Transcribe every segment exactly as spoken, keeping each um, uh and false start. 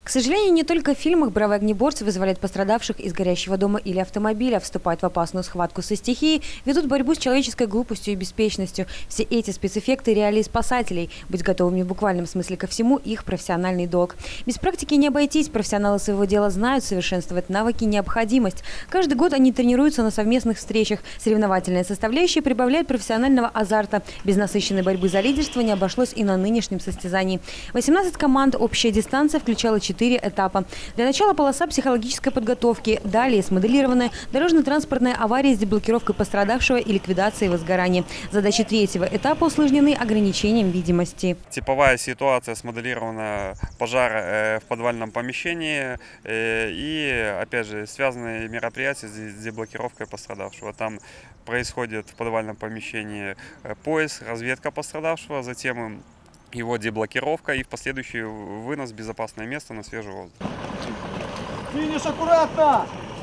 К сожалению, не только в фильмах бравые огнеборцы вызволяют пострадавших из горящего дома или автомобиля, вступают в опасную схватку со стихией, ведут борьбу с человеческой глупостью и беспечностью. Все эти спецэффекты – реалии спасателей. Быть готовыми в буквальном смысле ко всему – их профессиональный долг. Без практики не обойтись. Профессионалы своего дела знают, совершенствовать навыки – необходимость. Каждый год они тренируются на совместных встречах. Соревновательная составляющая прибавляет профессионального азарта. Без насыщенной борьбы за лидерство не обошлось и на нынешнем состязании. восемнадцать команд, общая дистанция включала четыре этапа. Для начала полоса психологической подготовки. Далее смоделированная дорожно-транспортная авария с деблокировкой пострадавшего и ликвидацией возгорания. Задачи третьего этапа усложнены ограничением видимости. Типовая ситуация смоделирована пожар в подвальном помещении и, опять же, связанные мероприятия с деблокировкой пострадавшего. Там происходит в подвальном помещении поиск, разведка пострадавшего, затем его деблокировка и в последующий вынос в безопасное место на свежий воздух. Финиш аккуратно!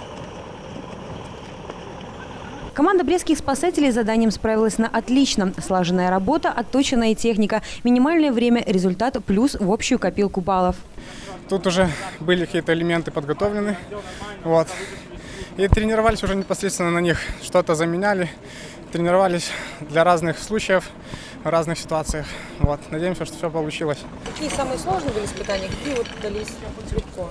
Команда брестских спасателей с заданием справилась на отлично. Слаженная работа, отточенная техника, минимальное время, результат плюс в общую копилку баллов. Тут уже были какие-то элементы подготовлены. Вот. И тренировались уже непосредственно на них. Что-то заменяли, тренировались для разных случаев, в разных ситуациях. Вот. Надеемся, что все получилось. Какие самые сложные были испытания, какие вот дались легко?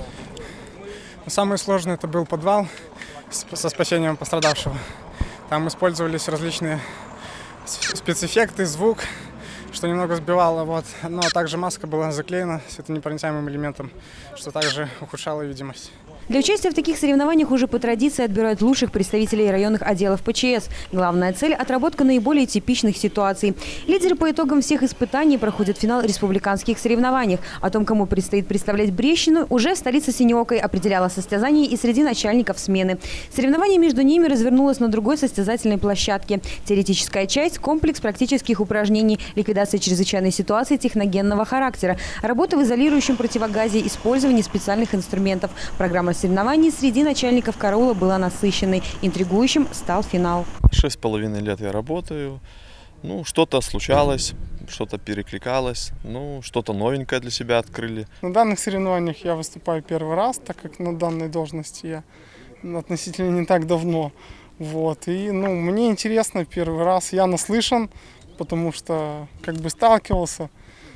Самый сложный это был подвал со спасением пострадавшего. Там использовались различные спецэффекты, звук, что немного сбивало. Вот. Но также маска была заклеена светонепроницаемым элементом, что также ухудшало видимость. Для участия в таких соревнованиях уже по традиции отбирают лучших представителей районных отделов ПЧС. Главная цель – отработка наиболее типичных ситуаций. Лидеры по итогам всех испытаний проходят финал республиканских соревнований. О том, кому предстоит представлять Брестщину, уже в столице Синеокой определяла состязание и среди начальников смены. Соревнование между ними развернулось на другой состязательной площадке. Теоретическая часть – комплекс практических упражнений, ликвидация чрезвычайной ситуации техногенного характера, работа в изолирующем противогазе, использование специальных инструментов. Программа соревнований среди начальников караула была насыщенной. Интригующим стал финал. Шесть с половиной лет я работаю. Ну, что-то случалось, что-то перекликалось, ну, что-то новенькое для себя открыли. На данных соревнованиях я выступаю первый раз, так как на данной должности я относительно не так давно. Вот. И, ну, мне интересно первый раз. Я наслышан, потому что как бы сталкивался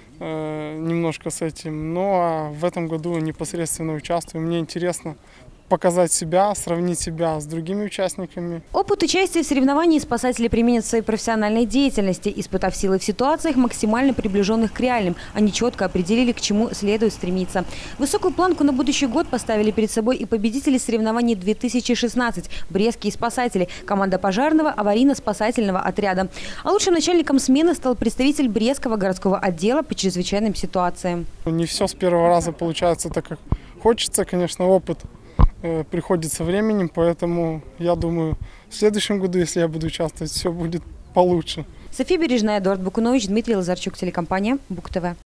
немножко с этим, но в этом году непосредственно участвую. Мне интересно показать себя, сравнить себя с другими участниками. Опыт участия в соревновании спасатели применят в своей профессиональной деятельности, испытав силы в ситуациях, максимально приближенных к реальным. Они четко определили, к чему следует стремиться. Высокую планку на будущий год поставили перед собой и победители соревнований две тысячи шестнадцать – брестские спасатели, команда пожарного аварийно-спасательного отряда. А лучшим начальником смены стал представитель Брестского городского отдела по чрезвычайным ситуациям. Не все с первого раза получается так, как хочется, конечно, опыт приходит со временем, поэтому я думаю, в следующем году, если я буду участвовать, все будет получше. София Бережная, Эдуард Букунович, Дмитрий Лазарчук, телекомпания БуК ТВ.